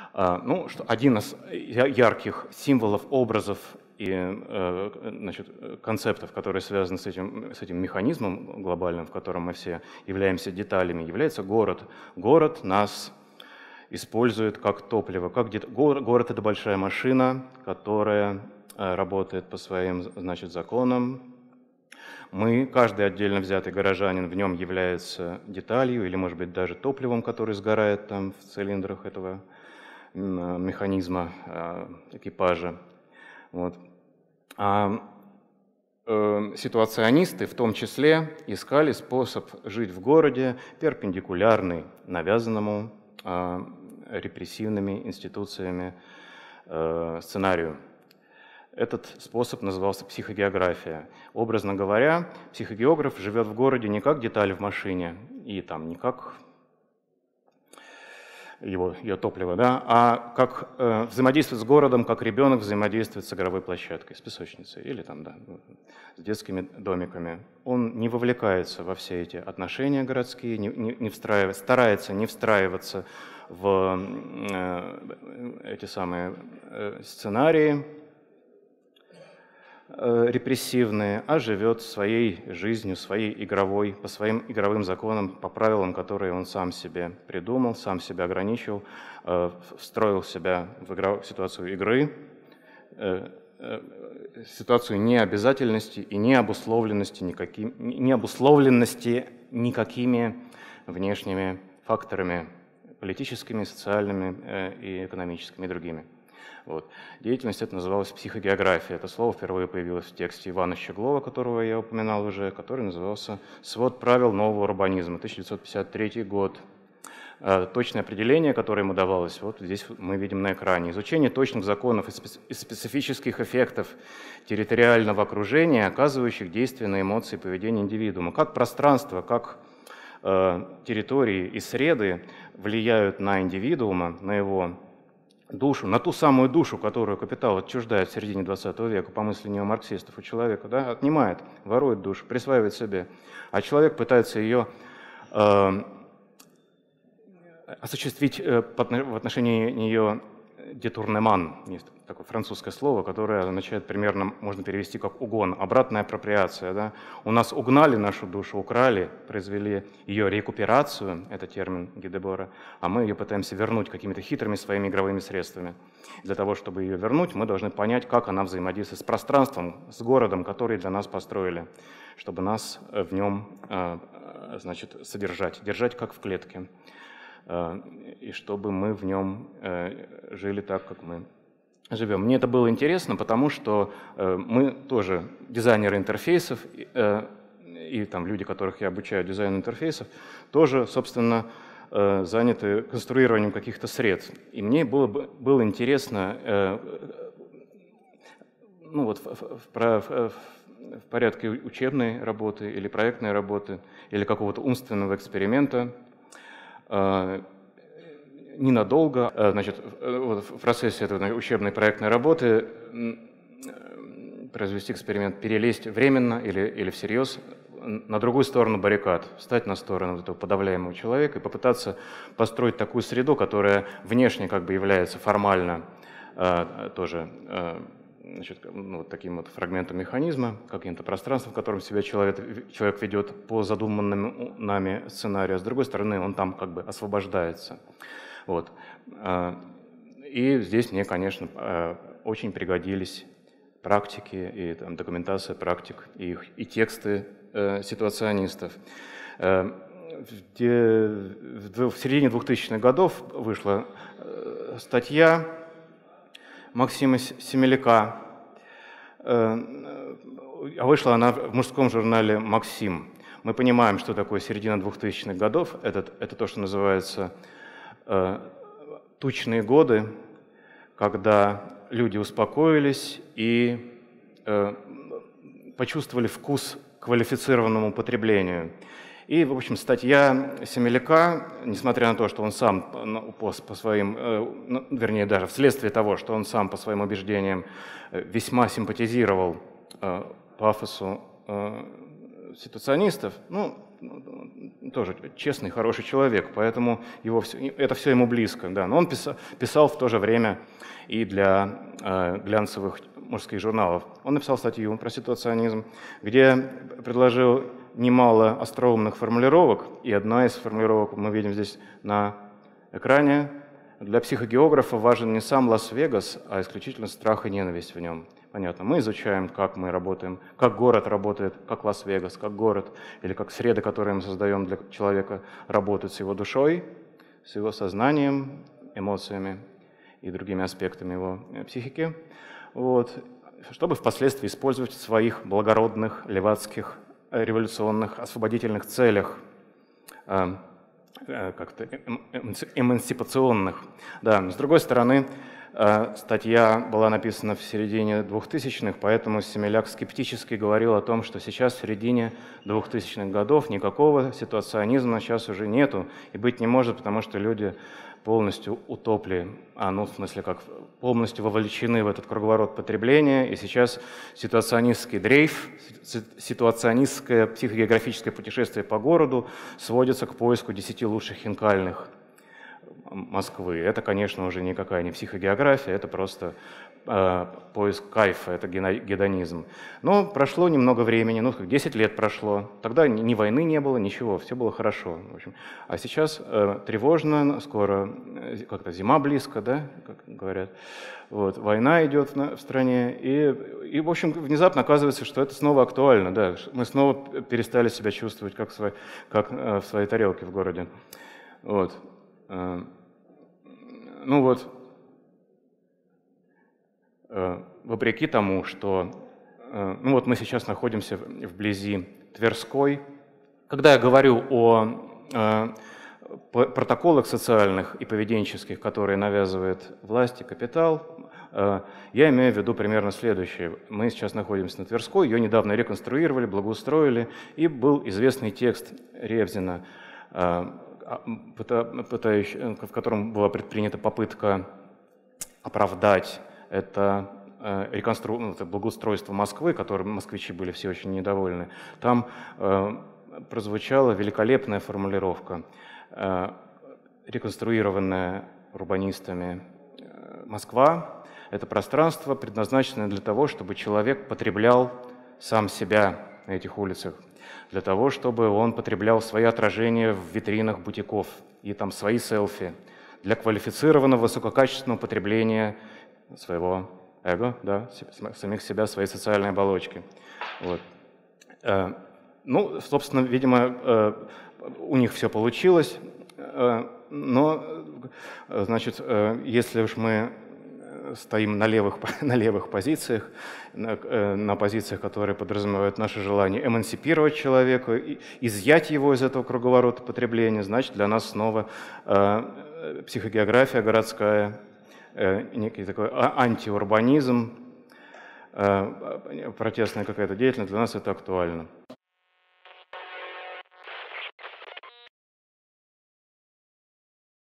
Один из ярких символов, образов и концептов, которые связаны с этим механизмом глобальным, в котором мы все являемся деталями, является город. Город нас использует как топливо. Город — это большая машина, которая работает по своим, законам. Мы, каждый отдельно взятый горожанин, в нем является деталью или, может быть, даже топливом, которое сгорает там в цилиндрах этого механизма экипажа. Вот. Ситуационисты в том числе искали способ жить в городе, перпендикулярный навязанному репрессивными институциями сценарию. Этот способ назывался психогеография. Образно говоря, психогеограф живет в городе не как деталь в машине и не как ее топливо, а как взаимодействует с городом, как ребенок взаимодействует с игровой площадкой, с песочницей или с детскими домиками. Он не вовлекается во все эти отношения городские, старается не встраиваться в эти самые сценарии репрессивные, а живет своей жизнью, своей игровой, по своим игровым законам, по правилам, которые он сам себе придумал, сам себя ограничил, встроил себя в ситуацию игры, ситуацию необязательности и необусловленности никакими внешними факторами, политическими, социальными и экономическими и другими. Вот. Деятельность эта называлась психогеография. Это слово впервые появилось в тексте Ивана Щеглова, которого я упоминал уже, который назывался «Свод правил нового урбанизма», 1953 год. Точное определение, которое ему давалось, вот здесь мы видим на экране. Изучение точных законов и специфических эффектов территориального окружения, оказывающих действие на эмоции и поведение индивидуума. Как пространство, как территории и среды влияют на индивидуума, на его душу, на ту самую душу, которую капитал отчуждает в середине 20 века, по мысли неомарксистов, у человека, отнимает, ворует душу, присваивает себе, а человек пытается ее осуществить в отношении нее детурнеман, есть такое французское слово, которое означает примерно, можно перевести как угон, обратная апроприация. У нас угнали нашу душу, украли, произвели ее рекуперацию, это термин Гидебора, а мы ее пытаемся вернуть какими-то хитрыми своими игровыми средствами. Для того, чтобы ее вернуть, мы должны понять, как она взаимодействует с пространством, с городом, который для нас построили, чтобы нас в нем содержать, держать как в клетке, и чтобы мы в нем жили так, как мы живем. Мне это было интересно, потому что мы тоже дизайнеры интерфейсов, и люди, которых я обучаю дизайну интерфейсов, тоже, собственно, заняты конструированием каких-то средств. И мне было интересно в порядке учебной работы или проектной работы, или какого-то умственного эксперимента, ненадолго, в процессе этой учебной проектной работы произвести эксперимент, перелезть временно или всерьез на другую сторону баррикад, встать на сторону этого подавляемого человека и попытаться построить такую среду, которая внешне является формально тоже таким фрагментом механизма, каким-то пространством, в котором себя человек ведет по задуманному нами сценарию, а с другой стороны он там освобождается. Вот. И здесь мне, конечно, очень пригодились практики и документация практик, и тексты ситуационистов. В середине 2000-х годов вышла статья Максима Семеляка, а вышла она в мужском журнале «Максим». Мы понимаем, что такое середина 2000-х годов. Это то, что называется тучные годы, когда люди успокоились и почувствовали вкус к квалифицированному потреблению. И, в общем, статья Семеляка, несмотря на то, что он сам по своим, вернее, даже вследствие того, что он сам по своим убеждениям весьма симпатизировал пафосу ситуационистов, тоже честный, хороший человек, поэтому это все ему близко. Да. Но он писал в то же время и для глянцевых мужских журналов. Он написал статью про ситуационизм, где предложил немало остроумных формулировок, и одна из формулировок мы видим здесь на экране. Для психогеографа важен не сам Лас-Вегас, а исключительно страх и ненависть в нем. Понятно, мы изучаем, как мы работаем, как город работает, как Лас-Вегас, как город, или как среды, которые мы создаем для человека, работают с его душой, с его сознанием, эмоциями и другими аспектами его психики, вот, чтобы впоследствии использовать в своих благородных, левацких, революционных, освободительных целях, как-то эмансипационных. Да. С другой стороны, статья была написана в середине 2000-х, поэтому Семеляк скептически говорил о том, что сейчас, в середине 2000-х годов, никакого ситуационизма сейчас уже нету и быть не может, потому что люди полностью утопли, в смысле, как полностью вовлечены в этот круговорот потребления, и сейчас ситуационистский дрейф, ситуационистское психогеографическое путешествие по городу сводится к поиску 10 лучших хинкальных Москвы. Это, конечно, уже никакая не психогеография, это просто поиск кайфа, это гедонизм. Но прошло немного времени, 10 лет прошло, тогда ни войны не было, ничего, все было хорошо. В общем. А сейчас тревожно, скоро как-то зима близко, да, как говорят. Вот, война идет в стране, и, в общем, внезапно оказывается, что это снова актуально, да, мы снова перестали себя чувствовать как в своей тарелке в городе. Вот. Вопреки тому, что мы сейчас находимся вблизи Тверской. Когда я говорю о протоколах социальных и поведенческих, которые навязывает власть и капитал, я имею в виду примерно следующее. Мы сейчас находимся на Тверской, ее недавно реконструировали, благоустроили, и был известный текст Ревзина, в котором была предпринята попытка оправдать это благоустройство Москвы, которым москвичи были все очень недовольны. Там прозвучала великолепная формулировка. Реконструированная урбанистами Москва – это пространство, предназначенное для того, чтобы человек потреблял сам себя на этих улицах, для того, чтобы он потреблял свои отражения в витринах бутиков и там свои селфи, для квалифицированного высококачественного потребления своего эго, да, самих себя, своей социальной оболочки. Вот. Собственно, видимо, у них все получилось, но, значит, если уж мы стоим на левых позициях, на позициях, которые подразумевают наше желание эмансипировать человека, изъять его из этого круговорота потребления, значит, для нас снова психогеография городская, некий такой антиурбанизм, протестная какая-то деятельность, для нас это актуально.